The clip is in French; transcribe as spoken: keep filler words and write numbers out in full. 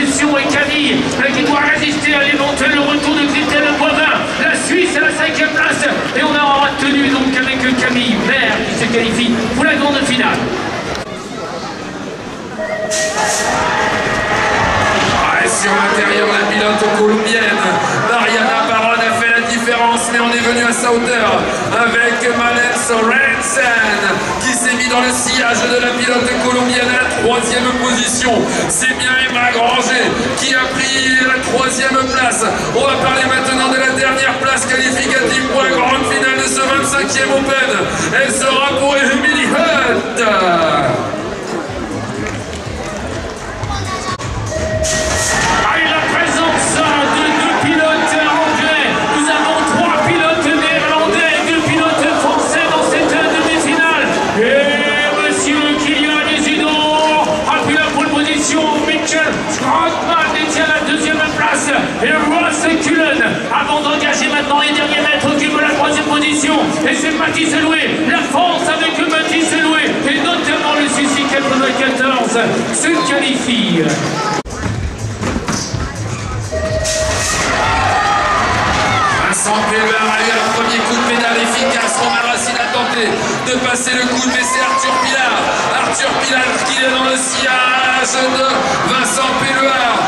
pression et Camille qui doit résister à l'éventuel retour de Christelle Boivin. La Suisse à la cinquième place et on a retenu donc avec Camille Vert qui se qualifie pour la grande finale. Ah, sur l'intérieur, la pilote colombienne Mariana Baron a fait la différence, mais on est venu à sa hauteur avec Malène Sorensen qui s'est mis dans le sillage de la pilote colombienne à la troisième position. C'est bien Emma Granger qui a pris la troisième place. On va parler maintenant de la dernière place qualificative pour la grande finale de ce vingt-cinquième Open. Elle sera pour Emily Hunt. Avant d'engager maintenant les derniers mètres, occupe la troisième position. Et c'est Mathis Loué, la France avec Mathis Loué, et notamment le Suisse quatre-vingt-quatorze se qualifie. Vincent Péluard a eu un premier coup de pédale efficace. Romain Racine a tenté de passer le coup, mais c'est Arthur Pilar. Arthur Pilar qui est dans le sillage de Vincent Péluard.